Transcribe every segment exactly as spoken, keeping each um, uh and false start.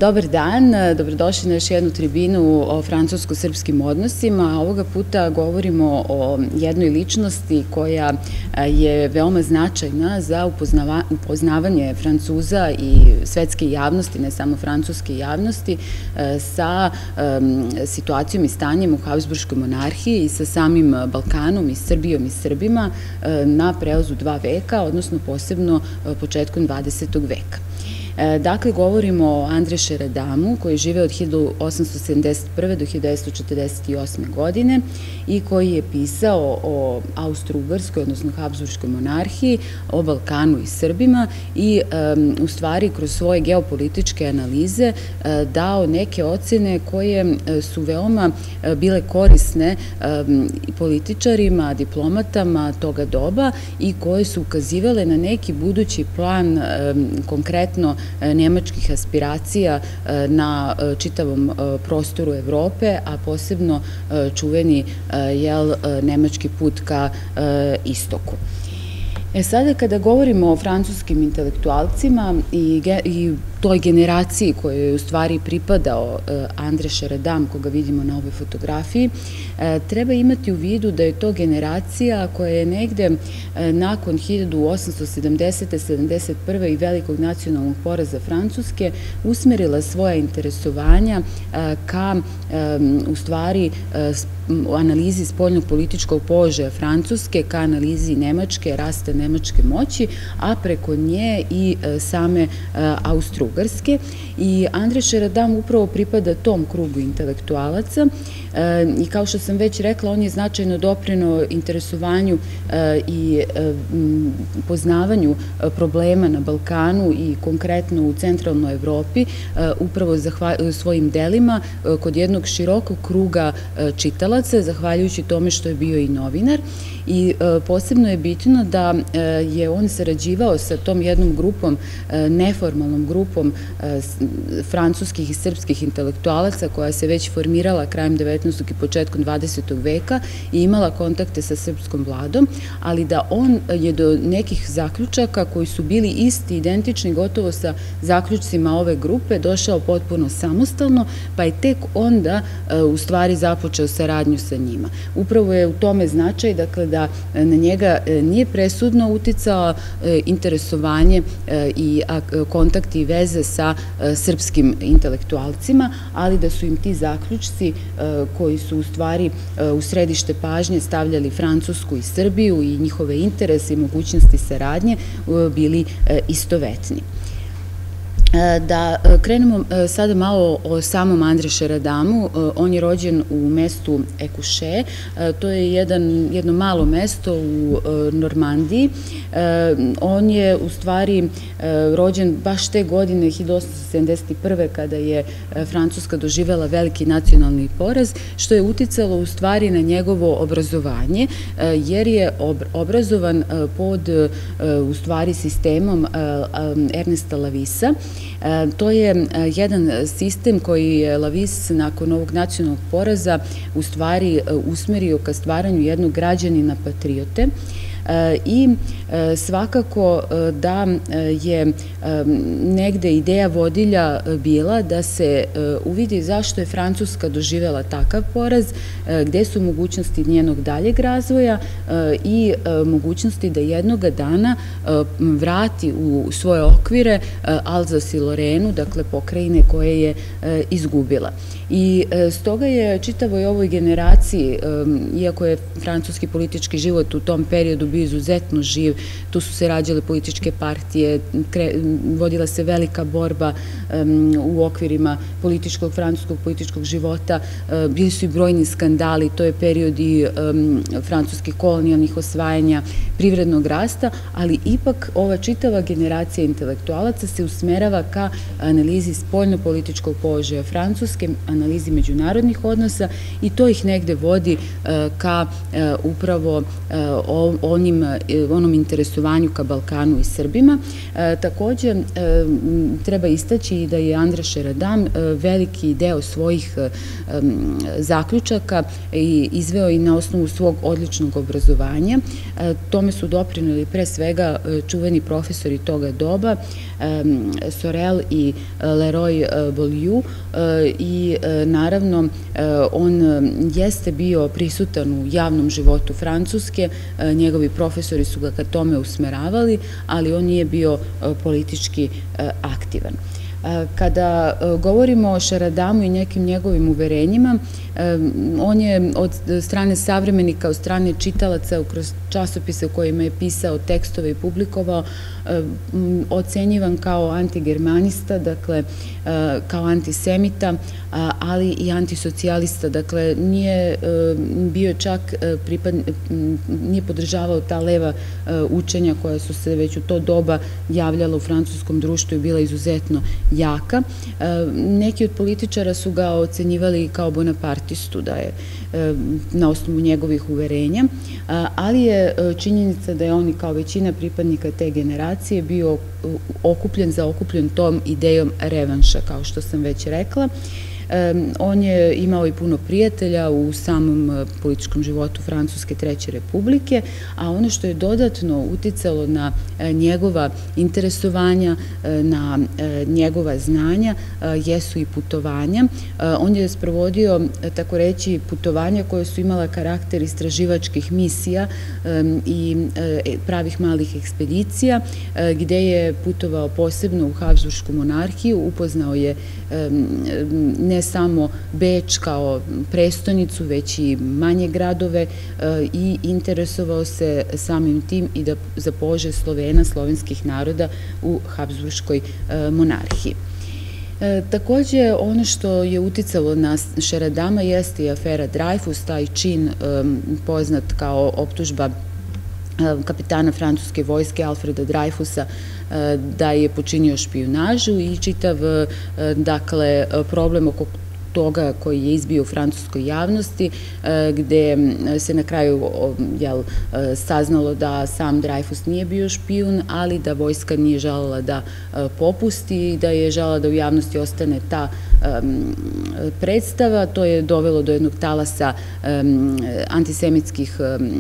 Dobar dan, dobrodošli na još jednu tribinu o francusko-srpskim odnosima. Ovoga puta govorimo o jednoj ličnosti koja je veoma značajna za upoznavanje Francuza i svetske javnosti, ne samo francuske javnosti, sa situacijom i stanjem u Habsburškoj monarhiji i sa samim Balkanom i Srbijom i Srbima na prelazu dva veka, odnosno posebno početkom dvadesetog veka. Dakle, govorimo o André Šeradamu, koji žive od hiljadu osamsto sedamdeset prve do hiljadu devetsto četrdeset osme. godine i koji je pisao o Austro-Ugarskoj, odnosno Habsburškoj monarhiji, o Balkanu i Srbima i u stvari kroz svoje geopolitičke analize dao neke ocene koje su veoma bile korisne političarima, diplomatama toga doba i koje su ukazivale na neki budući plan, konkretno nemačkih aspiracija na čitavom prostoru Evrope, a posebno čuveni nemački put ka istoku. E sada, kada govorimo o francuskim intelektualcima i toj generaciji kojoj je u stvari pripadao André Šeradam, koga vidimo na ovoj fotografiji, treba imati u vidu da je to generacija koja je negde nakon hiljadu osamsto sedamdesete sedamdeset prve i velikog nacionalnog poraza Francuske usmerila svoja interesovanja ka, u stvari, analizi spoljnog političkog položaja Francuske, ka analizi Nemačke, rasta nemačke moći, a preko nje i same Austro-Ugarske. I André Šeradam upravo pripada tom krugu intelektualaca i kao što sam već rekla, on je značajno doprineo interesovanju i poznavanju problema na Balkanu i konkretno u centralnoj Evropi, upravo svojim delima kod jednog širokog kruga čitalaca, zahvaljujući tome što je bio i novinar. I posebno je bitno da je on sarađivao sa tom jednom grupom, neformalnom grupom francuskih i srpskih intelektualaca koja se već formirala krajem devetnaestog i početkom dvadesetog veka i imala kontakte sa srpskom vladom, ali da on je do nekih zaključaka koji su bili isti, identični gotovo sa zaključcima ove grupe, došao potpuno samostalno, pa je tek onda u stvari započeo saradnju sa njima. Upravo je u tome značaj, dakle, da na njega nije presudno uticao interesovanje i kontakti i veze sa srpskim intelektualcima, ali da su im ti zaključci koji su u stvari u središte pažnje stavljali Francusku i Srbiju i njihove interese i mogućnosti saradnje bili istovetni. Da krenemo sada malo o samom André Šeradamu. On je rođen u mestu Ekuše, to je jedno malo mesto u Normandiji. On je u stvari rođen baš te godine, hiljadu osamsto sedamdeset prve. kada je Francuska doživela veliki nacionalni poraz, što je uticalo u stvari na njegovo obrazovanje, jer je obrazovan pod u stvari sistemom Ernesta Lavisa. To je jedan sistem koji je Lavis nakon ovog nacionalnog poraza u stvari usmerio ka stvaranju jednog građanina patriote i svakako da je negde ideja vodilja bila da se uvidi zašto je Francuska doživela takav poraz, gde su mogućnosti njenog daljeg razvoja i mogućnosti da jednoga dana vrati u svoje okvire Alzas i Lorenu, dakle pokrajine koje je izgubila. I stoga je čitavoj ovoj generaciji, iako je francuski politički život u tom periodu bio izuzetno živ, tu su se rađale političke partije, vodila se velika borba u okvirima političkog, francuskog političkog života, bili su i brojni skandali, to je period i francuskih kolonijalnih osvajanja, privrednog rasta, ali ipak ova čitava generacija intelektualaca se usmerava ka analizi spoljno-političkog položaja Francuske, analizi međunarodnih odnosa i to ih negde vodi ka upravo onom interesovanju ka Balkanu i Srbima. Takođe, treba istaći da je Andra Šeradam veliki deo svojih zaključaka izveo i na osnovu svog odličnog obrazovanja. Tome su doprineli pre svega čuveni profesori toga doba, Sorel i Leroy Beaulieu, i naravno on jeste bio prisutan u javnom životu Francuske, njegovi profesori su ga ka tome usmeravali, ali on nije bio politički aktivan. Kada govorimo o Šeradamu i nekim njegovim uverenjima, on je od strane savremenika, od strane čitalaca, kroz časopise u kojima je pisao tekstove i publikovao, ocenjivan kao antigermanista, dakle, kao antisemita, ali i antisocijalista, dakle, nije bio čak nije podržavao ta leva učenja koja su se već u to doba javljala u francuskom društvu i bila izuzetno jaka. Neki od političara su ga ocenjivali kao bonapartistu, da je na osnovu njegovih uverenja, ali je činjenica da je on, kao većina pripadnika te generacije, bio okupljen, zaokupljen tom idejom revanša, kao što sam već rekla. On je imao i puno prijatelja u samom političkom životu Francuske Treće Republike, a ono što je dodatno uticalo na njegova interesovanja, na njegova znanja, jesu i putovanja. On je sprovodio, tako reći, putovanja koje su imala karakter istraživačkih misija i pravih malih ekspedicija, gde je putovao posebno u Habsburšku monarhiju, upoznao je ne samo Beč kao prestonicu, već i manje gradove i interesovao se samim tim i za položaj Slovena, slovenskih naroda u Habsburškoj monarhiji. Takođe, ono što je uticalo na Šeradama jeste i afera Dreyfus, taj čin poznat kao optužba kapitana francuske vojske Alfreda Dreyfusa da je počinio špijunažu i čitav, dakle, problem oko toga koji je izbio u francuskoj javnosti, gde se na kraju saznalo da sam Dreyfus nije bio špijun, ali da vojska nije želela da popusti i da je želela da u javnosti ostane ta predstava. To je dovelo do jednog talasa antisemitskih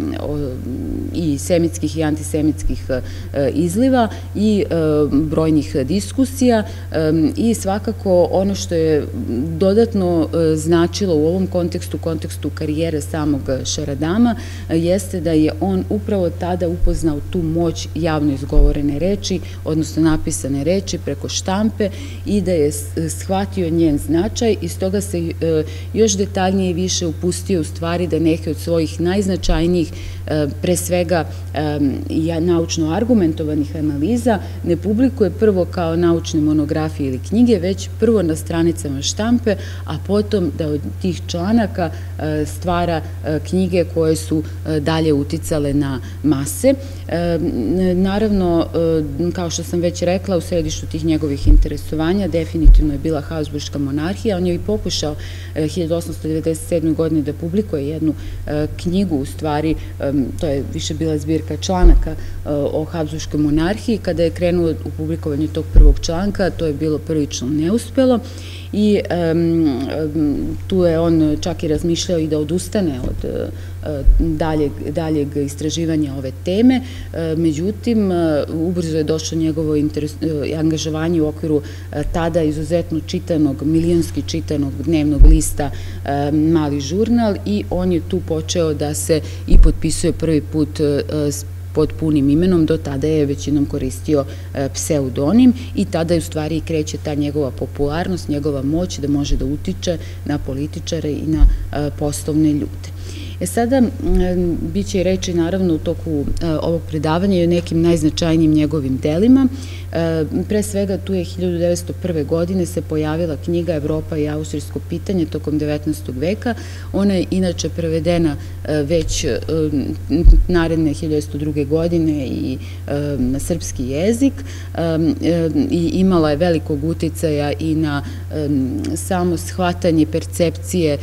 i semitskih i antisemitskih izliva i brojnih diskusija, i svakako ono što je dodatno značilo u ovom kontekstu, kontekstu karijere samog Šeradama, jeste da je on upravo tada upoznao tu moć javno izgovorene reči, odnosno napisane reči preko štampe, i da je shvatio njen značaj, i stoga se još detaljnije i više upustio u stvari da neke od svojih najznačajnijih, pre svega naučno argumentovanih analiza, ne publikuje prvo kao naučne monografije ili knjige, već prvo na stranicama štampe, a potom da od tih članaka stvara knjige koje su dalje uticale na mase. Naravno, kao što sam već rekla, u središtu tih njegovih interesovanja definitivno je bila Habsburška monarhija. On je i pokušao hiljadu osamsto devedeset sedme. godine da publikuje jednu knjigu, u stvari, to je više bila zbirka članaka o Habsburškoj monarhiji. Kada je krenuo u publikovanje tog prvog članka, to je bilo prilično neuspelo, i tu je on čak i razmišljao i da odustane od daljeg istraživanja ove teme. Međutim, ubrzo je došlo njegovo angažovanje u okviru tada izuzetno čitanog, milionski čitanog dnevnog lista Mali žurnal, i on je tu počeo da se i potpisuje prvi put pod punim imenom. Do tada je većinom koristio pseudonim, i tada je u stvari i kreće ta njegova popularnost, njegova moć da može da utiče na političare i na poslovne ljude. E sada, bit će i reči naravno u toku ovog predavanja i o nekim najznačajnijim njegovim delima. Pre svega tu je hiljadu devetsto prve. godine se pojavila knjiga Evropa i austrijsko pitanje tokom devetnaestog veka. Ona je inače prevedena već naredne hiljadu devetsto druge. godine i na srpski jezik i imala je velikog uticaja i na samo shvatanje percepcije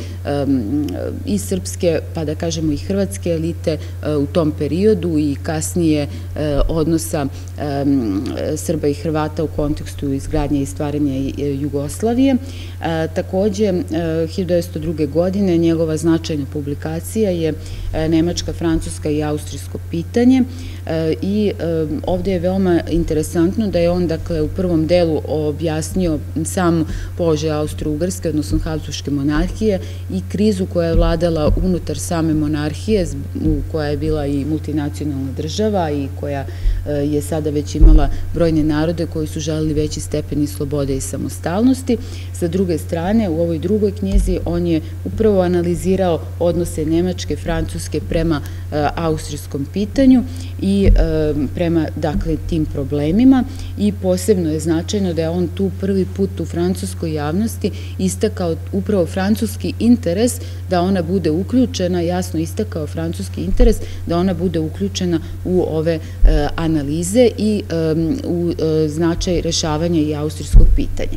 i srpske, pa da kažemo i hrvatske elite u tom periodu i kasnije odnosa Srba i Hrvata u kontekstu izgradnje i stvaranja Jugoslavije. Takođe, hiljadu devetsto druge. godine njegova značajna publikacija je Nemačka, Francuska i austrijsko pitanje i ovde je veoma interesantno da je on, dakle, u prvom delu objasnio sam položaj Austro-Ugarske, odnosno Habsburške monarhije i krizu koja je vladala unutar same monarhije, koja je bila i multinacionalna država i koja je sada već imala brojne narode koji su želeli veći stepen i slobode i samostalnosti. Sa druge strane, u ovoj drugoj knjizi on je upravo analizirao odnose Nemačke, Francuske prema austrijskom pitanju i prema, dakle, tim problemima i posebno je značajno da je on tu prvi put u francuskoj javnosti istakao upravo francuski interes da ona bude uključena, jasno istakao francuski interes da ona bude uključena u ove analize i u značaj rešavanja i austrijskog pitanja.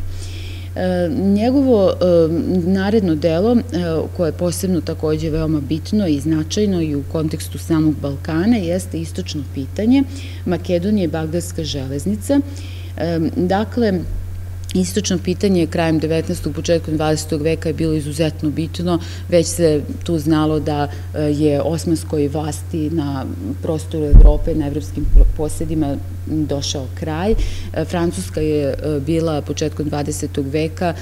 Njegovo naredno delo, koje je posebno takođe veoma bitno i značajno i u kontekstu samog Balkana, jeste istočno pitanje Makedonije i Bagdadska železnica. Dakle, istočno pitanje krajem devetnaestog. početkom dvadesetog. veka je bilo izuzetno bitno, već se tu znalo da je osmanskoj vlasti na prostoru Evrope, na evropskim posedima došao kraj. Francuska je bila početkom dvadesetog. veka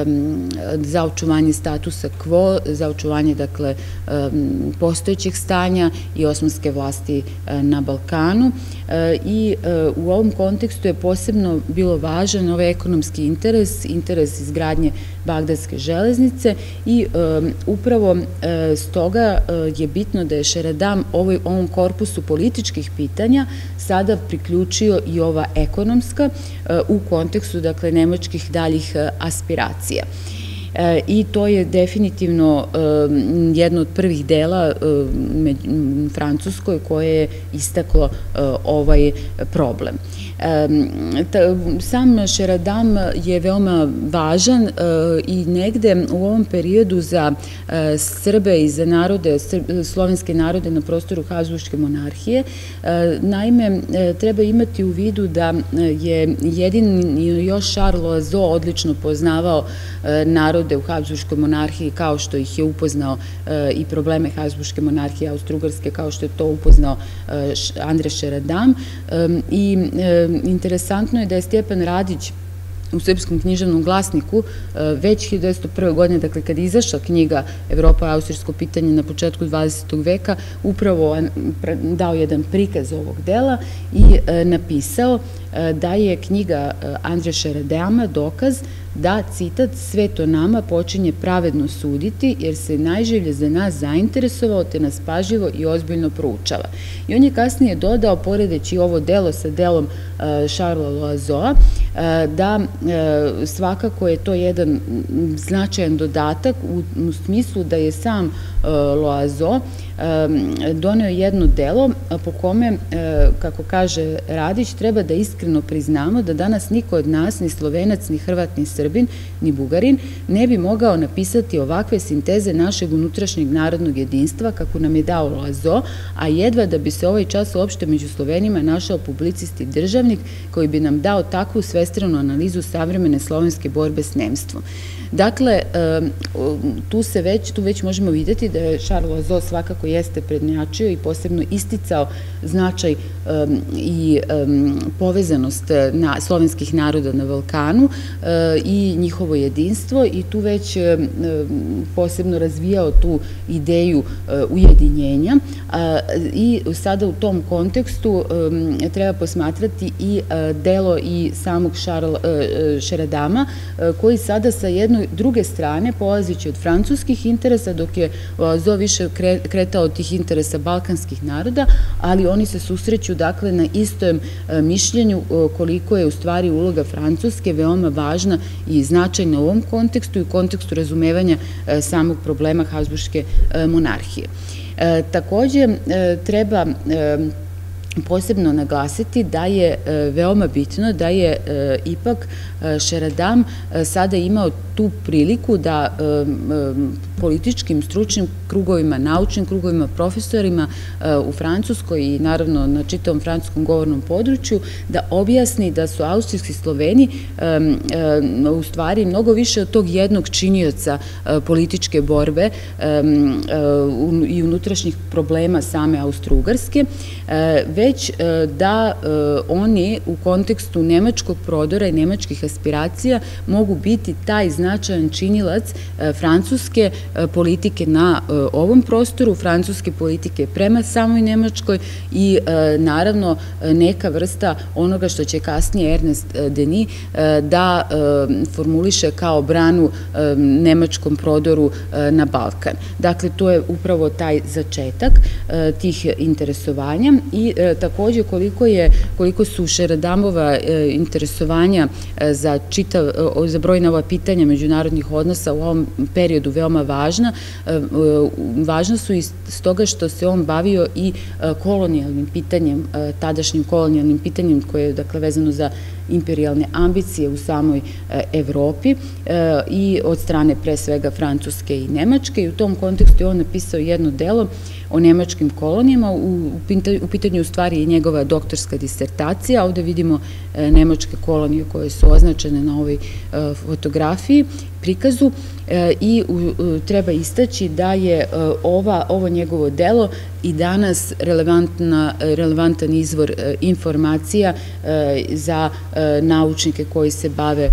za očuvanje statusa quo, za očuvanje, dakle, postojećeg stanja i osmanske vlasti na Balkanu i u ovom kontekstu je posebno bilo važan ovaj ekonomski interes, interes izgradnje Bagdadske železnice i upravo stoga je bitno da je Šeradam ovom korpusu političkih pitanja sada priključio i ova ekonomska u kontekstu, dakle, nemačkih daljih aspiracija. I to je definitivno jedno od prvih dela Francuskoj koje je istaklo ovaj problem. Sam Šeradam je veoma važan i negde u ovom periodu za Srbe i za narode, slovenske narode na prostoru Habsburške monarhije. Naime, treba imati u vidu da je jedini još Charles Loiseau odlično poznavao narode u Habsburškoj monarhiji kao što ih je upoznao i probleme Habsburške monarhije Austro-Ugarske, kao što je to upoznao Andrija Šeradam i interesantno je da je Stjepan Radić u Srpskom književnom glasniku već hiljadu devetsto prve. godine, dakle, kada je izašla knjiga Evropa i austrijsko pitanje na početku dvadesetog. veka, upravo dao jedan prikaz ovog dela i napisao da je knjiga Andrija Šeradama dokaz da, citat, sve to nama počinje pravedno suditi, jer se najživlje za nas zainteresovao, te nas pažljivo i ozbiljno proučava. I on je kasnije dodao, poredeći ovo delo sa delom Charlesa Loiseaua, da svakako je to jedan značajan dodatak u smislu da je sam Loiseau doneo jedno delo po kome, kako kaže Radić, treba da iskreno priznamo da danas niko od nas, ni Slovenac, ni Hrvat, ni Srbin, ni Bugarin, ne bi mogao napisati ovakve sinteze našeg unutrašnjeg narodnog jedinstva kako nam je dao Loiseau, a jedva da bi se ovaj čas uopšte među Slovenima našao publicist i državnik koji bi nam dao takvu svestranu analizu savremene slovenske borbe s nemstvom. Dakle, tu se već, tu već možemo vidjeti da je Charles Loiseau svakako jeste prednjačio i posebno isticao značaj i povezanost slovenskih naroda na Balkanu i njihovo jedinstvo i tu već posebno razvijao tu ideju ujedinjenja i sada u tom kontekstu treba posmatrati i delo i samog Šeradama koji sada sa jedne druge strane, polazeći od francuskih interesa, dok je Loiseau više kretao od tih interesa balkanskih naroda, ali oni se susreću, dakle, na istom mišljenju koliko je u stvari uloga Francuske veoma važna i značajna u ovom kontekstu i u kontekstu razumevanja samog problema Habsburške monarhije. Takođe, treba posebno naglasiti da je veoma bitno da je ipak Šeradam sada imao tu priliku da političkim, stručnim krugovima, naučnim krugovima, profesorima u Francuskoj i naravno na čitavom francuskom govornom području da objasni da su austrijski Sloveni u stvari mnogo više od tog jednog činioca političke borbe i unutrašnjih problema same Austro-Ugarske, već da oni u kontekstu nemačkog prodora i nemačkih aspiracija mogu biti taj značajan činilac francuske politike na ovom prostoru, francuske politike prema samoj Nemačkoj i naravno neka vrsta onoga što će kasnije Ernest Denis da formuliše kao branu nemačkom prodoru na Balkan. Dakle, to je upravo taj začetak tih interesovanja i takođe koliko je, koliko su Šeradamova interesovanja za čitav, za brojna ova pitanja međunarodnih odnosa u ovom periodu veoma važna. Važna su i stoga što se on bavio i kolonijalnim pitanjem, tadašnjim kolonijalnim pitanjem koje je, dakle, vezano za imperijalne ambicije u samoj Evropi i od strane pre svega Francuske i Nemačke i u tom kontekstu je on napisao jedno delo o nemačkim kolonijama, u pitanju u stvari je njegova doktorska disertacija, ovde vidimo nemačke kolonije koje su označene na ovoj fotografiji, prikazu i treba istaći da je ovo njegovo delo i danas relevantan izvor informacija za naučnike koji se bave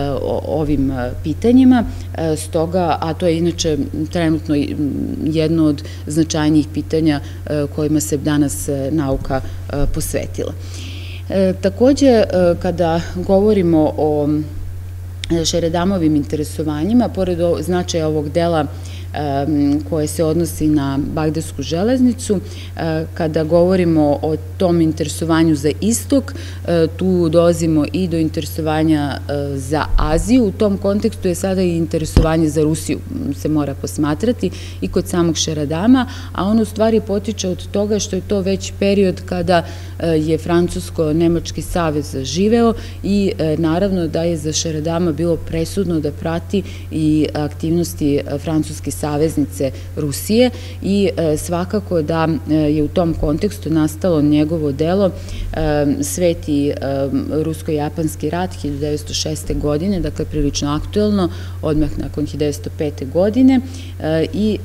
ovim pitanjima, stoga, a to je inače trenutno jedno od značajnijih pitanja kojima se danas nauka posvetila. Takođe, kada govorimo o Šeradamovim interesovanjima, pored značaja ovog dela koje se odnosi na Bagdadsku železnicu, kada govorimo o tom interesovanju za istok, tu dolazimo i do interesovanja za Aziju. U tom kontekstu je sada i interesovanje za Rusiju se mora posmatrati i kod samog Šeradama, a on u stvari potiče od toga što je to već period kada je Francusko-Nemački savez živeo i naravno da je za Šeradama bilo presudno da prati i aktivnosti francuske saveznice Rusije i svakako da je u tom kontekstu nastalo njegovo delo Sveti rusko-japanski rat hiljadu devetsto šeste. godine, dakle prilično aktuelno, odmah nakon hiljadu devetsto pete. godine i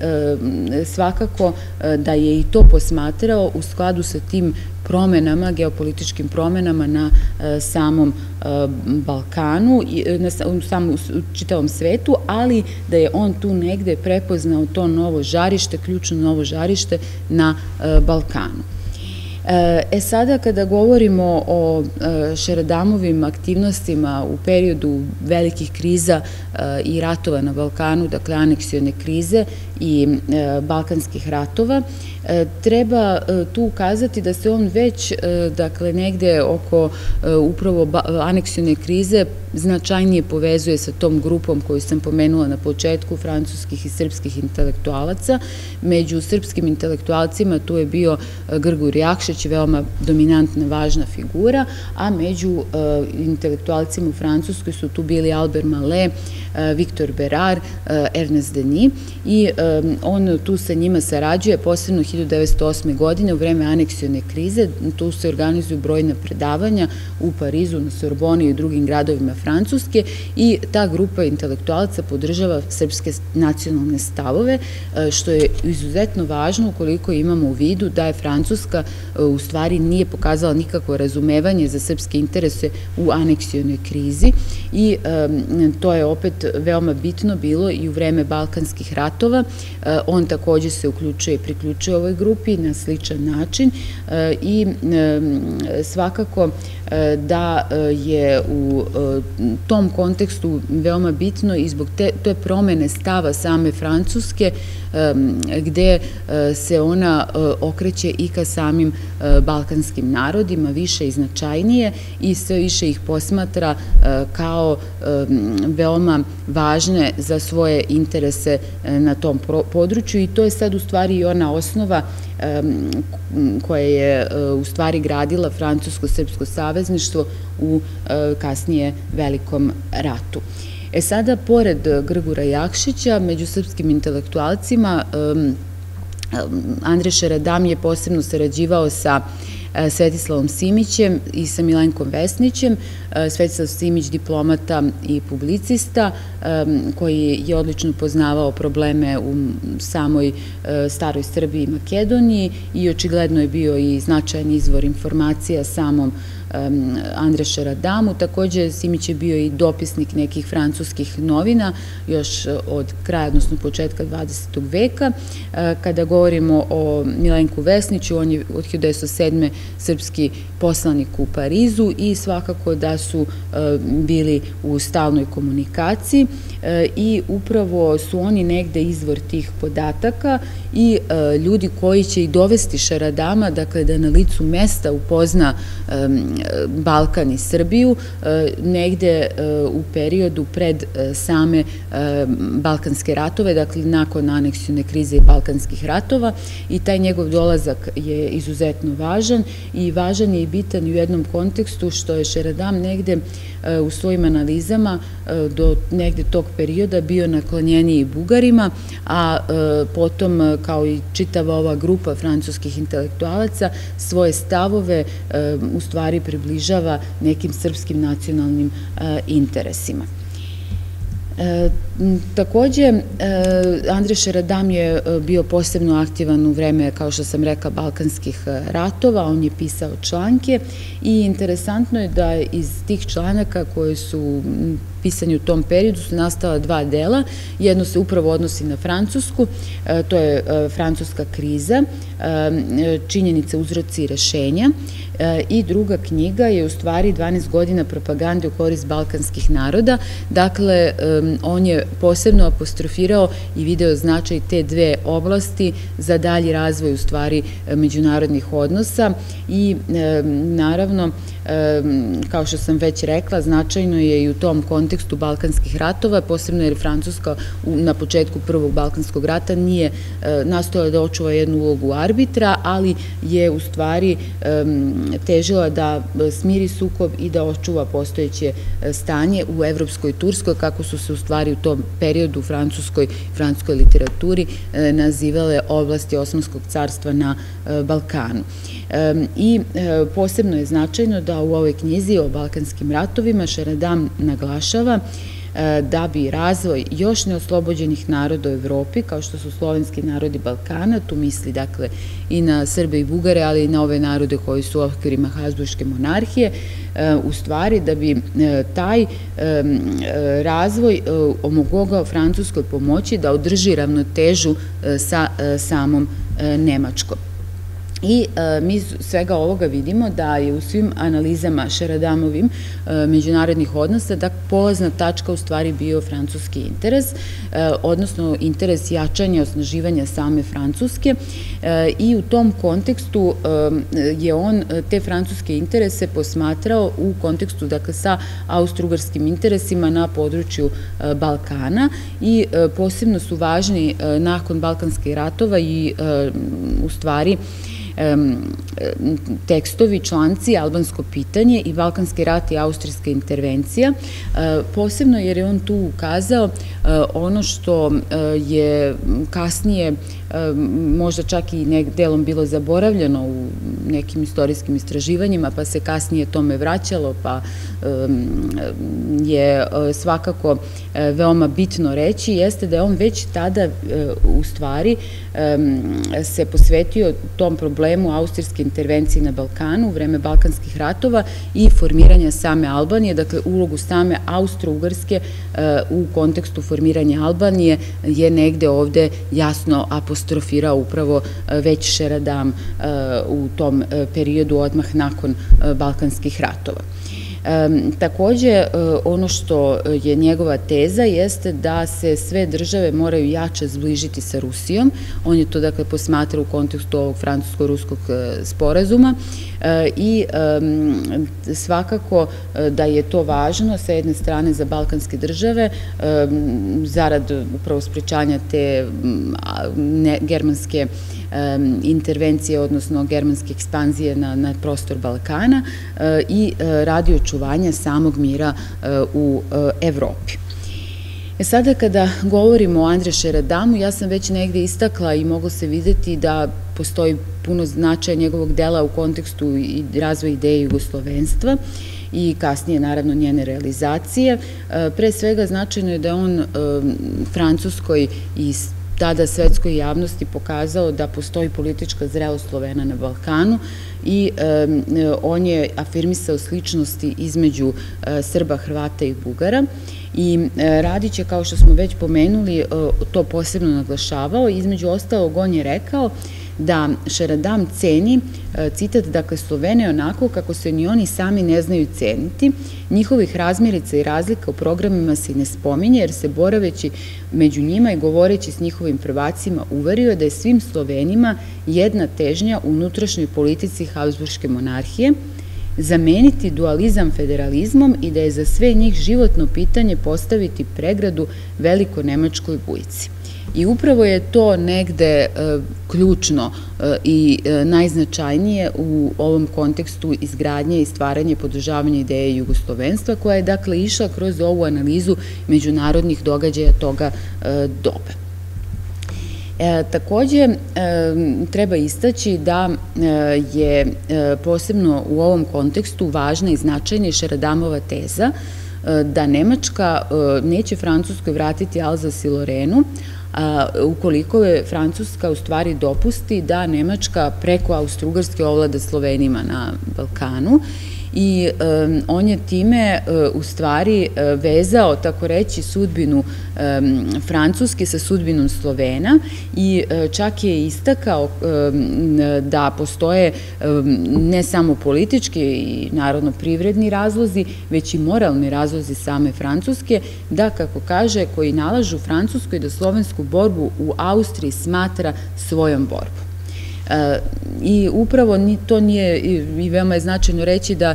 svakako da je i to posmatrao u skladu sa tim promenama, geopolitičkim promenama na samom Balkanu, u čitavom svetu, ali da je on tu negde prepoznao to novo žarište, ključno novo žarište na Balkanu. E sada, kada govorimo o Šeradamovim aktivnostima u periodu velikih kriza i ratova na Balkanu, dakle aneksione krize i balkanskih ratova, treba tu ukazati da se on već, dakle, negde oko upravo aneksione krize značajnije povezuje sa tom grupom koju sam pomenula na početku, francuskih i srpskih intelektualaca. Među srpskim intelektualcima tu je bio Grgur Jakšić, veoma dominantna, važna figura, a među intelektualcima u Francuskoj su tu bili Albert Mallet, Viktor Berar, Ernest Denis i on tu sa njima sarađuje, posebno hiljadu devetsto osme. godine u vreme aneksione krize. Tu se organizuju brojna predavanja u Parizu, na Sorboni i u drugim gradovima Francuske i ta grupa intelektualaca podržava srpske nacionalne stavove, što je izuzetno važno ukoliko imamo u vidu da je Francuska u stvari nije pokazala nikakvo razumevanje za srpske interese u aneksionoj krizi i to je opet opet veoma bitno bilo i u vreme Balkanskih ratova. On takođe se uključuje i priključuje ovoj grupi na sličan način i svakako da je u tom kontekstu veoma bitno i zbog te promene stava same Francuske, gde se ona okreće i ka samim balkanskim narodima, više i značajnije, i sve više ih posmatra kao veoma važne za svoje interese na tom području, i to je sad u stvari i ona osnova koja je u stvari gradila Francusko-srpsko savezništvo u kasnije Velikom ratu. E sada, pored Grgura Jakšića, među srpskim intelektualcima, Andrija Šeradam je posebno sarađivao sa Svetislavom Simićem i sa Milenkom Vesnićem. Svetislav Simić, diplomata i publicista, koji je odlično poznavao probleme u samoj staroj Srbiji i Makedoniji i očigledno je bio i značajan izvor informacija samom Andrija Šeradamu. Takođe, Simić je bio i dopisnik nekih francuskih novina još od kraja, odnosno početka dvadesetog veka. Kada govorimo o Milenku Vesniću, on je od hiljadu devetsto sedme. srpski poslanik u Parizu i svakako da su bili u stalnoj komunikaciji i upravo su oni negde izvor tih podataka i ljudi koji će i dovesti Šeradama, dakle da na licu mesta upozna Balkan i Srbiju, negde u periodu pred same balkanske ratove, dakle nakon aneksione krize i balkanskih ratova, i taj njegov dolazak je izuzetno važan i važan je i bitan u jednom kontekstu što je Šeradam negde u svojim analizama do negde tog perioda bio naklonjeniji Bugarima, a potom kao i čitava ova grupa francuskih intelektualaca svoje stavove u stvari približava nekim srpskim nacionalnim interesima. Takođe, Andrija Šeradam je bio posebno aktivan u vreme, kao što sam rekla, balkanskih ratova. On je pisao članke i interesantno je da iz tih članaka koje su pisani u tom periodu su nastala dva dela. Jedno se upravo odnosi na Francusku, to je Francuska kriza, činjenice, uzroci i rešenja, i druga knjiga je u stvari dvanaest godina propagande u korist balkanskih naroda. Dakle, on je posebno apostrofirao i video značaj te dve oblasti za dalji razvoj u stvari međunarodnih odnosa i naravno, kao što sam već rekla, značajno je i u tom kontekstu balkanskih ratova, posebno jer Francuska na početku Prvog balkanskog rata nije nastojala da očuva jednu ulogu arbitra, ali je u stvari težila da smiri sukob i da očuva postojeće stanje u evropskoj Turskoj, kako su se u stvari u tom periodu u francuskoj francuskoj literaturi nazivale oblasti Osmanskog carstva na Balkanu. I posebno je značajno da u ovoj knjizi o balkanskim ratovima Šeradam naglašava da bi razvoj još neoslobođenih naroda u Evropi, kao što su slovenski narodi Balkana, tu misli dakle i na Srbe i Bugare, ali i na ove narode koji su u okvirima Habsburške monarhije, u stvari da bi taj razvoj omogao Francuskoj pomoći da održi ravnotežu sa samom Nemačkom. I mi svega ovoga vidimo da je u svim analizama Šeradamovim međunarodnih odnosa da polazna tačka u stvari bio francuski interes, odnosno interes jačanja, osnaživanja same Francuske, i u tom kontekstu je on te francuske interese posmatrao u kontekstu, dakle, sa austro-ugarskim interesima na području Balkana, i posebno su važni nakon balkanskih ratova i u stvari tekstovi, članci Albansko pitanje i Balkanski rat i austrijska intervencija, posebno jer je on tu ukazao ono što je kasnije možda čak i delom bilo zaboravljeno u nekim istorijskim istraživanjima, pa se kasnije tome vraćalo, pa je svakako veoma bitno reći, jeste da je on već tada u stvari se posvetio tom problemu problemu austrijske intervencije na Balkanu u vreme balkanskih ratova i formiranja same Albanije, dakle ulogu same Austro-Ugarske u kontekstu formiranja Albanije je negde ovde jasno apostrofirao upravo već Šeradam u tom periodu odmah nakon balkanskih ratova. Takođe, ono što je njegova teza jeste da se sve države moraju jače zbližiti sa Rusijom. On je to, dakle, posmatrao u kontekstu ovog francusko-ruskog sporazuma i svakako da je to važno sa jedne strane za balkanske države zarad upravo sprečanja te germanske intervencije, odnosno germanske ekspanzije na prostor Balkana i radi očuvanja samog mira u Evropi. Sada kada govorimo o Andre Šeradamu, ja sam već negde istakla i moglo se videti da postoji puno značaja njegovog dela u kontekstu i razvoja ideje jugoslovenstva i kasnije, naravno, njene realizacije. Pre svega, značajno je da on Francuskoj i tada svetskoj javnosti pokazao da postoji politička zrelost Slovena na Balkanu i on je afirmisao sličnosti između Srba, Hrvata i Bugara i Radić je, kao što smo već pomenuli, to posebno naglašavao. Između ostalog, on je rekao da Šeradam ceni, citat, dakle, Slovene onako kako se ni oni sami ne znaju ceniti, njihovih razmirica i razlika u programima se ne spominje, jer se boraveći među njima i govoreći s njihovim prvacima uverio da je svim Slovenima jedna težnja u unutrašnjoj politici Habsburške monarhije, zameniti dualizam federalizmom i da je za sve njih životno pitanje postaviti pregradu veliko-nemačkoj bujci. I upravo je to negde ključno i najznačajnije u ovom kontekstu izgradnje i stvaranja i podržavanja ideje jugoslovenstva, koja je, dakle, išla kroz ovu analizu međunarodnih događaja toga doba. Takođe, treba istaći da je posebno u ovom kontekstu važna i značajna i Šeradamova teza da Nemačka neće Francuskoj vratiti Alzas i Lorenu, ukoliko je Francuska u stvari dopusti da Nemačka preko Austro-Ugarske ovlada Slovenima na Balkanu. I on je time u stvari vezao, tako reći, sudbinu Francuske sa sudbinom Slovena i čak je istakao da postoje ne samo politički i narodno privredni razlozi, već i moralni razlozi same Francuske, da, kako kaže, koji nalažu Francuskoj da slovensku borbu u Austriji smatra svojom borbom. I upravo to nije, i veoma je značajno reći da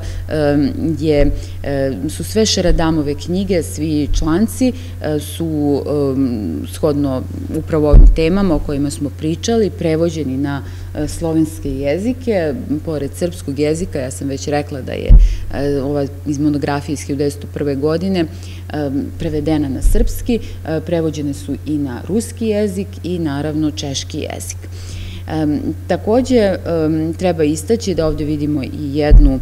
su sve Šeradamove knjige, svi članci su shodno upravo ovim temama o kojima smo pričali, prevođeni na slovenske jezike. Pored srpskog jezika, ja sam već rekla da je ova iz monografije iz hiljadu devetsto prve. godine prevedena na srpski, prevođene su i na ruski jezik i naravno češki jezik. Takođe, treba istaći da ovde vidimo i jednu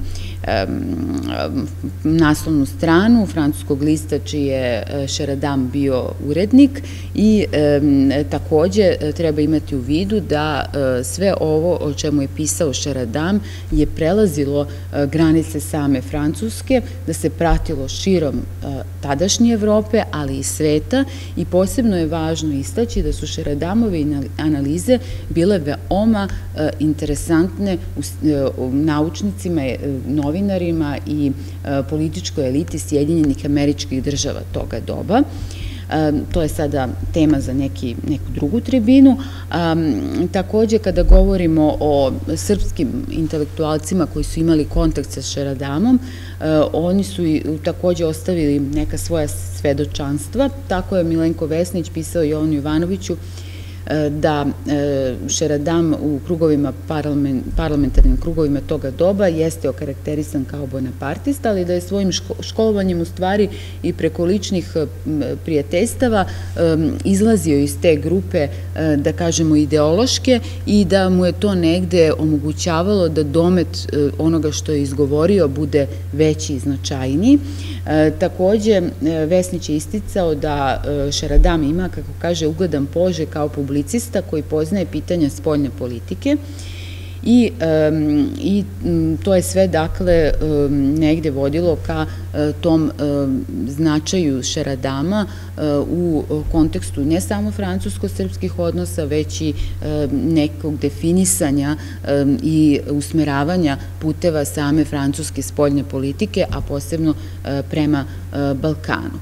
naslovnu stranu francuskog lista čiji je Šeradam bio urednik i takođe treba imati u vidu da sve ovo o čemu je pisao Šeradam je prelazilo granice same Francuske, da se pratilo širom tadašnje Evrope, ali i sveta, i posebno je važno istaći da su Šeradamove analize bile veoma interesantne naučnicima, novinarima i političkoj eliti Sjedinjenih Američkih Država toga doba. To je sada tema za neku drugu tribinu. Takođe, kada govorimo o srpskim intelektualcima koji su imali kontakt sa Šeradamom, oni su takođe ostavili neka svoja svedočanstva. Tako je Milenko Vesnić pisao Jovanu Jovanoviću da Šeradam u krugovima, parlamentarnim krugovima toga doba jeste okarakterisan kao bonapartista, ali da je svojim školovanjem u stvari i preko ličnih prijateljstava izlazio iz te grupe, da kažemo, ideološke, i da mu je to negde omogućavalo da domet onoga što je izgovorio bude veći i značajniji. Takođe, Vesnić je isticao da Šeradam ima, kako kaže, ugledan položaj kao publicista koji poznaje pitanja spoljne politike i, i to je sve dakle negde vodilo ka tom značaju Šeradama u kontekstu ne samo francusko-srpskih odnosa, već i nekog definisanja i usmeravanja puteva same francuske spoljne politike, a posebno prema Balkanu.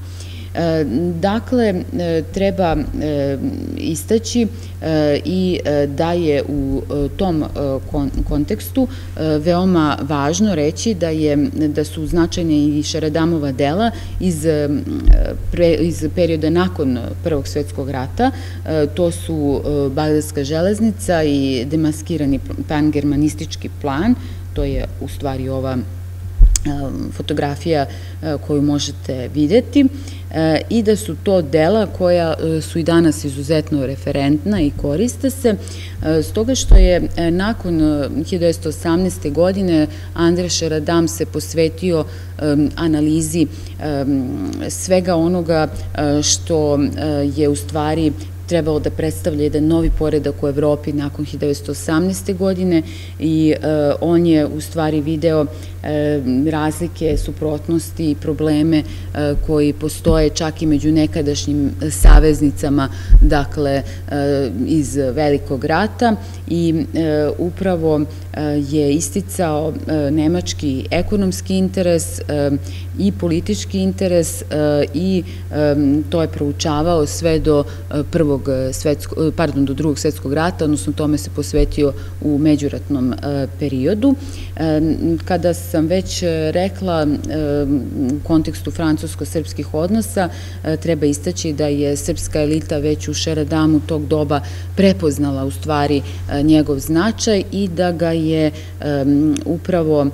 Dakle, treba istaći i da je u tom kontekstu veoma važno reći da, je, da su značajne i Šeradamova dela iz, iz perioda nakon Prvog svetskog rata. To su Bagdadska železnica i demaskirani pangermanistički plan. To je u stvari ova fotografija koju možete videti, i da su to dela koja su i danas izuzetno referentna i koriste se, stoga što je nakon hiljadu devetsto osamnaeste. godine André Šeradam se posvetio analizi svega onoga što je u stvari trebalo da predstavlja jedan novi poredak u Evropi nakon hiljadu devetsto osamnaeste. godine i on je u stvari video razlike, suprotnosti i probleme koji postoje čak i među nekadašnjim saveznicama, dakle, iz Velikog rata, i upravo je isticao nemački ekonomski interes i politički interes i to je proučavao sve do prvog svetskog, pardon, do drugog svetskog rata, odnosno tome se posvetio u međuratnom periodu. Kada sam već rekla u kontekstu francusko-srpskih odnosa, treba istaći da je srpska elita već u Šeradamu tog doba prepoznala u stvari njegov značaj i da ga je upravo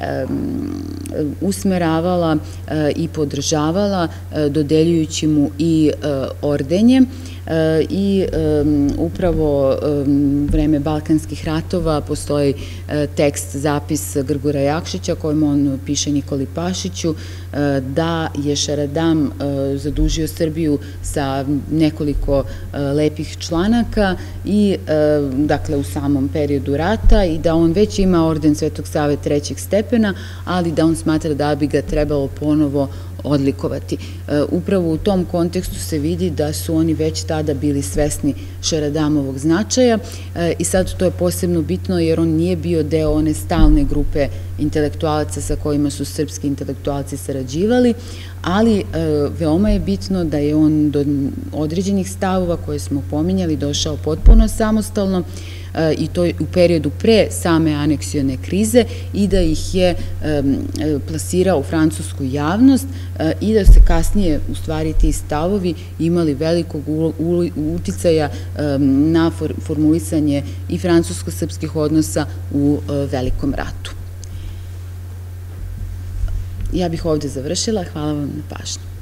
usmeravala i podržavala, dodeljujući mu i ordenje. I upravo u vreme Balkanskih ratova postoji tekst, zapis Grgura Jakšića kojim on piše Nikoli Pašiću da je Šeradam zadužio Srbiju sa nekoliko lepih članaka i dakle u samom periodu rata i da on već ima orden Svetog Save trećeg stepena, ali da on smatra da bi ga trebalo ponovo odlikovati. Upravo u tom kontekstu se vidi da su oni već tada bili svesni Šeradamovog značaja i sad to je posebno bitno jer on nije bio deo one stalne grupe intelektualaca sa kojima su srpski intelektualci sarađivali, ali veoma je bitno da je on do određenih stavova koje smo pominjali došao potpuno samostalno i to u periodu pre same aneksione krize i da ih je plasirao u francusku javnost i da se kasnije u stvari ti stavovi imali velikog uticaja na formulisanje i francusko-srpskih odnosa u Velikom ratu. Ja bih ovde završila. Hvala vam na pažnju.